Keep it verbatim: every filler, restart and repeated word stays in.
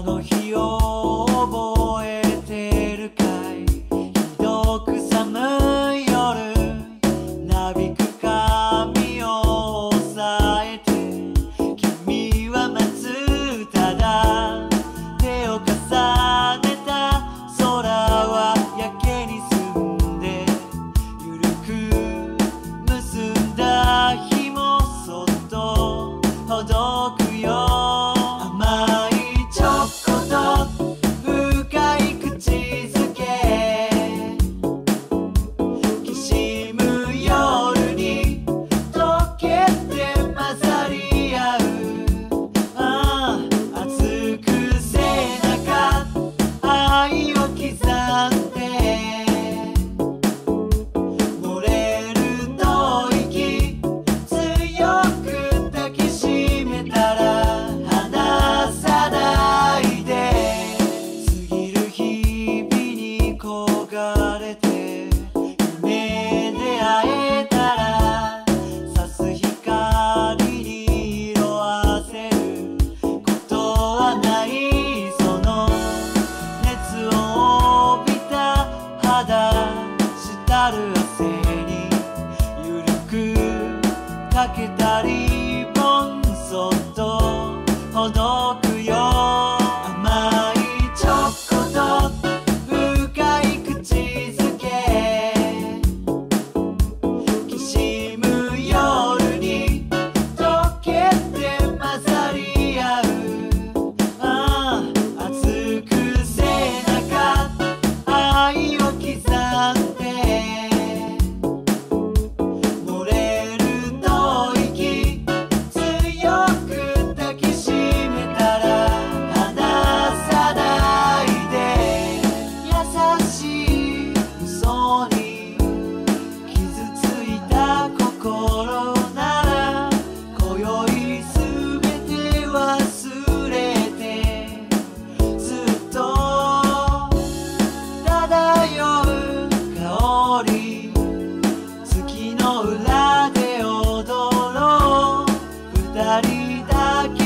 の日を覚えてるかい、ひどく寒い夜、なびく髪を押さえて君は待つ、ただ手を重ねた空はやけに澄んで、ゆるく結んだ紐そっとほどくよ。甘いチョコと深い口づけ、きしむ夜に溶けて混ざり合う。ああ熱く背中愛を刻んで、漏れる吐息強く抱きしめたら離さないで、過ぎる日々に焦がれて夢で会えたら、差す光に色あせることはない。その熱を帯びた肌したる汗にゆるくかけたリボンそっとほどくよ。甘いチョコと深い口づけ、きしむ夜に溶けて混ざり合う。ああ熱く背中愛を刻んで、漏れる吐息強く抱きしめたら離さないで、優しい嘘に傷ついた心なら今宵すべて忘れて、ずっと漂う香り、月の裏で踊ろう二人だけ